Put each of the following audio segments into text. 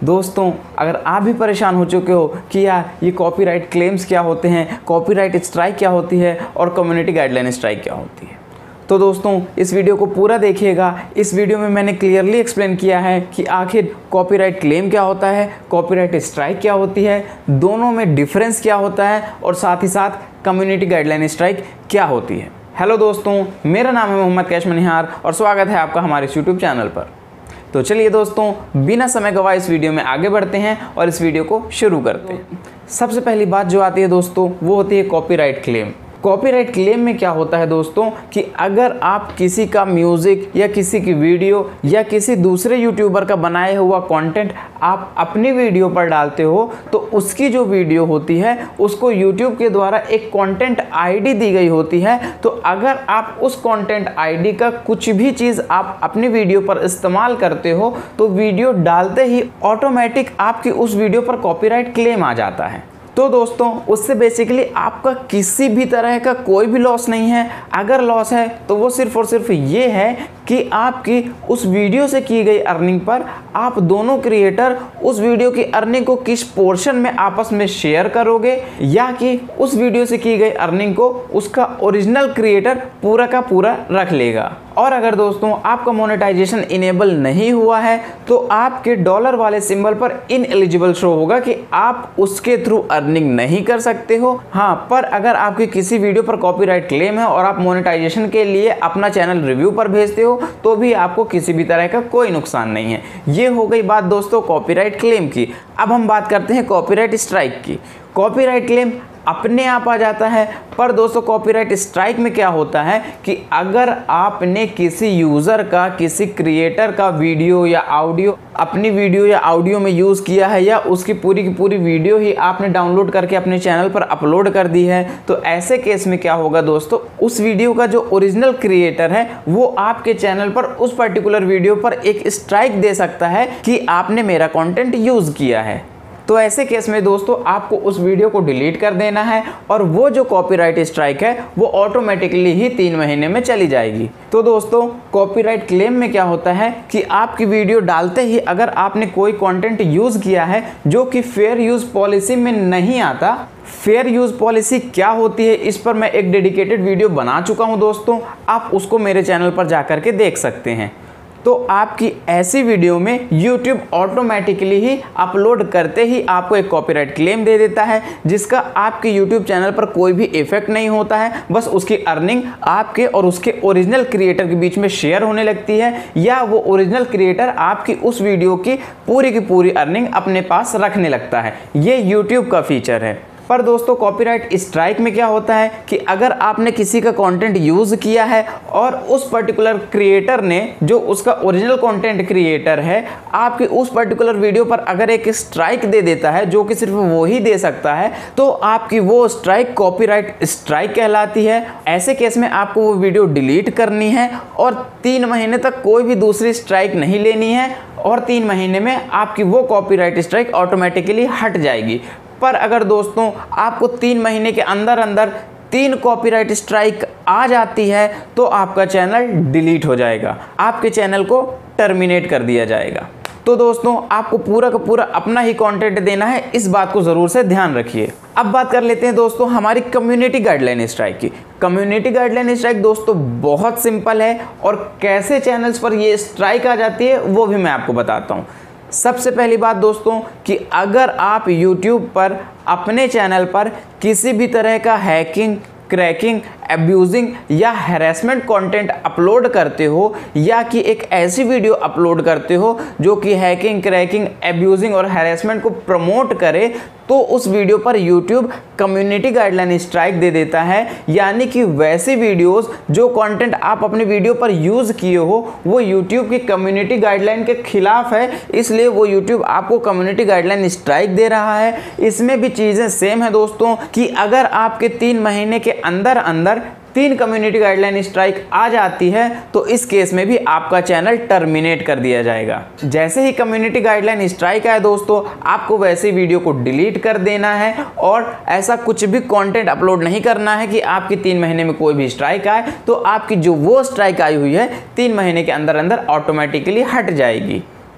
दोस्तों, अगर आप भी परेशान हो चुके हो कि यार ये कॉपीराइट क्लेम्स क्या होते हैं, कॉपीराइट स्ट्राइक क्या होती है और कम्युनिटी गाइडलाइन स्ट्राइक क्या होती है, तो दोस्तों इस वीडियो को पूरा देखिएगा। इस वीडियो में मैंने क्लियरली एक्सप्लेन किया है कि आखिर कॉपीराइट क्लेम क्या होता है, कॉपीराइट स्ट्राइक क्या होती है, दोनों में डिफरेंस क्या होता है और साथ ही साथ कम्युनिटी गाइडलाइन स्ट्राइक क्या होती है। हेलो दोस्तों, मेरा नाम है मोहम्मद कैश मनिहार और स्वागत है आपका हमारे इस यूट्यूब चैनल पर। तो चलिए दोस्तों, बिना समय गवाए इस वीडियो में आगे बढ़ते हैं और इस वीडियो को शुरू करते हैं। सबसे पहली बात जो आती है दोस्तों, वो होती है कॉपीराइट क्लेम। कॉपीराइट क्लेम में क्या होता है दोस्तों कि अगर आप किसी का म्यूज़िक या किसी की वीडियो या किसी दूसरे यूट्यूबर का बनाया हुआ कंटेंट आप अपनी वीडियो पर डालते हो, तो उसकी जो वीडियो होती है उसको यूट्यूब के द्वारा एक कंटेंट आईडी दी गई होती है। तो अगर आप उस कंटेंट आईडी का कुछ भी चीज़ आप अपनी वीडियो पर इस्तेमाल करते हो, तो वीडियो डालते ही ऑटोमेटिक आपकी उस वीडियो पर कॉपीराइट क्लेम आ जाता है। तो दोस्तों, उससे बेसिकली आपका किसी भी तरह का कोई भी लॉस नहीं है। अगर लॉस है तो वो सिर्फ और सिर्फ ये है कि आपकी उस वीडियो से की गई अर्निंग पर आप दोनों क्रिएटर उस वीडियो की अर्निंग को किस पोर्शन में आपस में शेयर करोगे, या कि उस वीडियो से की गई अर्निंग को उसका ओरिजिनल क्रिएटर पूरा का पूरा रख लेगा। और अगर दोस्तों आपका मोनेटाइजेशन इनेबल नहीं हुआ है तो आपके डॉलर वाले सिंबल पर इनएलिजिबल शो होगा कि आप उसके थ्रू अर्निंग नहीं कर सकते हो। हाँ, पर अगर आपकी किसी वीडियो पर कॉपीराइट क्लेम है और आप मोनेटाइजेशन के लिए अपना चैनल रिव्यू पर भेजते हो, तो भी आपको किसी भी तरह का कोई नुकसान नहीं है। ये हो गई बात दोस्तों कॉपीराइट क्लेम की। अब हम बात करते हैं कॉपीराइट स्ट्राइक की। कॉपीराइट क्लेम अपने आप आ जाता है, पर दोस्तों कॉपीराइट स्ट्राइक में क्या होता है कि अगर आपने किसी यूज़र का, किसी क्रिएटर का वीडियो या ऑडियो अपनी वीडियो या ऑडियो में यूज़ किया है, या उसकी पूरी की पूरी वीडियो ही आपने डाउनलोड करके अपने चैनल पर अपलोड कर दी है, तो ऐसे केस में क्या होगा दोस्तों, उस वीडियो का जो ओरिजिनल क्रिएटर है वो आपके चैनल पर उस पर्टिकुलर वीडियो पर एक स्ट्राइक दे सकता है कि आपने मेरा कंटेंट यूज़ किया है। तो ऐसे केस में दोस्तों आपको उस वीडियो को डिलीट कर देना है और वो जो कॉपीराइट स्ट्राइक है वो ऑटोमेटिकली ही 3 महीने में चली जाएगी। तो दोस्तों कॉपीराइट क्लेम में क्या होता है कि आपकी वीडियो डालते ही अगर आपने कोई कंटेंट यूज़ किया है जो कि फेयर यूज़ पॉलिसी में नहीं आता। फेयर यूज़ पॉलिसी क्या होती है, इस पर मैं एक डेडिकेटेड वीडियो बना चुका हूँ दोस्तों, आप उसको मेरे चैनल पर जा करके देख सकते हैं। तो आपकी ऐसी वीडियो में YouTube ऑटोमेटिकली ही अपलोड करते ही आपको एक कॉपीराइट क्लेम दे देता है, जिसका आपके YouTube चैनल पर कोई भी इफेक्ट नहीं होता है। बस उसकी अर्निंग आपके और उसके ओरिजिनल क्रिएटर के बीच में शेयर होने लगती है, या वो ओरिजिनल क्रिएटर आपकी उस वीडियो की पूरी अर्निंग अपने पास रखने लगता है। ये YouTube का फीचर है। पर दोस्तों कॉपीराइट स्ट्राइक में क्या होता है कि अगर आपने किसी का कंटेंट यूज़ किया है और उस पर्टिकुलर क्रिएटर ने, जो उसका ओरिजिनल कंटेंट क्रिएटर है, आपकी उस पर्टिकुलर वीडियो पर अगर एक स्ट्राइक दे देता है जो कि सिर्फ वो ही दे सकता है, तो आपकी वो स्ट्राइक कॉपीराइट स्ट्राइक कहलाती है। ऐसे केस में आपको वो वीडियो डिलीट करनी है और 3 महीने तक कोई भी दूसरी स्ट्राइक नहीं लेनी है, और 3 महीने में आपकी वो कॉपीराइट स्ट्राइक ऑटोमेटिकली हट जाएगी। पर अगर दोस्तों आपको 3 महीने के अंदर अंदर 3 कॉपीराइट स्ट्राइक आ जाती है, तो आपका चैनल डिलीट हो जाएगा, आपके चैनल को टर्मिनेट कर दिया जाएगा। तो दोस्तों आपको पूरा का पूरा अपना ही कंटेंट देना है, इस बात को ज़रूर से ध्यान रखिए। अब बात कर लेते हैं दोस्तों हमारी कम्युनिटी गाइडलाइन स्ट्राइक की। कम्युनिटी गाइडलाइन स्ट्राइक दोस्तों बहुत सिंपल है, और कैसे चैनल्स पर ये स्ट्राइक आ जाती है वो भी मैं आपको बताता हूँ। सबसे पहली बात दोस्तों कि अगर आप YouTube पर अपने चैनल पर किसी भी तरह का हैकिंग, क्रैकिंग, एब्यूजिंग या हैरेसमेंट कंटेंट अपलोड करते हो, या कि एक ऐसी वीडियो अपलोड करते हो जो कि हैकिंग, क्रैकिंग, एब्यूजिंग और हैरेसमेंट को प्रमोट करे, तो उस वीडियो पर YouTube कम्युनिटी गाइडलाइन स्ट्राइक दे देता है। यानी कि वैसी वीडियोस जो कंटेंट आप अपने वीडियो पर यूज़ किए हो वो YouTube की कम्युनिटी गाइडलाइन के खिलाफ है, इसलिए वो YouTube आपको कम्युनिटी गाइडलाइन स्ट्राइक दे रहा है। इसमें भी चीज़ें सेम है दोस्तों कि अगर आपके 3 महीने के अंदर अंदर 3 कम्युनिटी गाइडलाइन स्ट्राइक आ जाती है, तो इस केस में भी आपका चैनल टर्मिनेट कर दिया जाएगा। जैसे ही कम्युनिटी गाइडलाइन स्ट्राइक आए दोस्तों, आपको वैसे वीडियो को डिलीट कर देना है, और ऐसा कुछ भी कंटेंट अपलोड नहीं करना है कि आपकी 3 महीने में कोई भी स्ट्राइक आए तो आपकी जो वो स्ट्राइक आई हुई है 3 महीने के अंदर अंदर ऑटोमेटिकली हट जाएगी।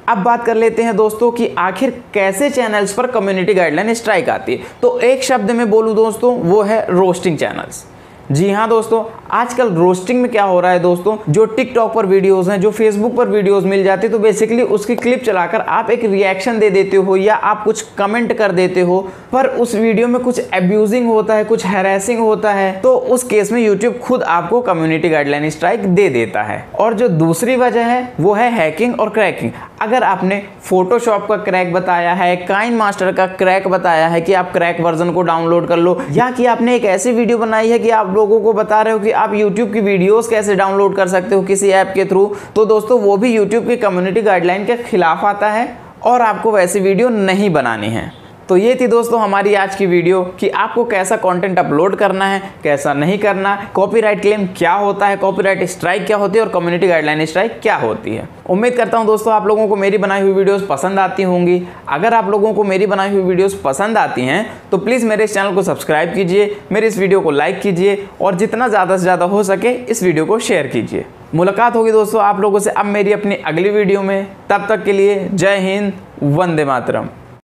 अब बात कर लेते हैं दोस्तों कि आखिर कैसे चैनल्स पर कम्युनिटी गाइडलाइन स्ट्राइक आती है। तो एक शब्द में बोलूं दोस्तों, वो है रोस्टिंग चैनल्स। जी हाँ दोस्तों, आजकल रोस्टिंग में क्या हो रहा है दोस्तों, जो टिकटॉक पर वीडियोस हैं, जो फेसबुक पर वीडियोस मिल जाती है, तो बेसिकली उसकी क्लिप चलाकर आप एक रिएक्शन दे देते हो या आप कुछ कमेंट कर देते हो, पर उस वीडियो में कुछ एब्यूजिंग होता है, कुछ हैरेसिंग होता है, तो उस केस में यूट्यूब खुद आपको कम्युनिटी गाइडलाइन स्ट्राइक दे देता है। और जो दूसरी वजह है वो है हैकिंग और क्रैकिंग। अगर आपने फोटोशॉप का क्रैक बताया है, काइन मास्टर का क्रैक बताया है कि आप क्रैक वर्जन को डाउनलोड कर लो, या कि आपने एक ऐसी वीडियो बनाई है कि आप लोगों को बता रहे हो कि आप YouTube की वीडियोस कैसे डाउनलोड कर सकते हो किसी ऐप के थ्रू, तो दोस्तों वो भी YouTube की कम्युनिटी गाइडलाइन के खिलाफ आता है और आपको वैसी वीडियो नहीं बनानी है। तो ये थी दोस्तों हमारी आज की वीडियो कि आपको कैसा कंटेंट अपलोड करना है, कैसा नहीं करना, कॉपीराइट क्लेम क्या होता है, कॉपीराइट स्ट्राइक क्या होती है और कम्युनिटी गाइडलाइन स्ट्राइक क्या होती है। उम्मीद करता हूं दोस्तों आप लोगों को मेरी बनाई हुई वीडियोस पसंद आती होंगी। अगर आप लोगों को मेरी बनाई हुई वीडियोस पसंद आती हैं तो प्लीज़ मेरे इस चैनल को सब्सक्राइब कीजिए, मेरे इस वीडियो को लाइक कीजिए और जितना ज़्यादा से ज़्यादा हो सके इस वीडियो को शेयर कीजिए। मुलाकात होगी दोस्तों आप लोगों से अब मेरी अपनी अगली वीडियो में। तब तक के लिए जय हिंद, वंदे मातरम।